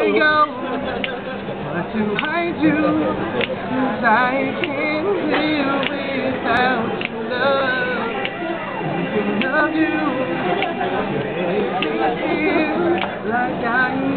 me go. What do I do? 'Cause I can't live without your love. Thinking of you makes me feel like I'm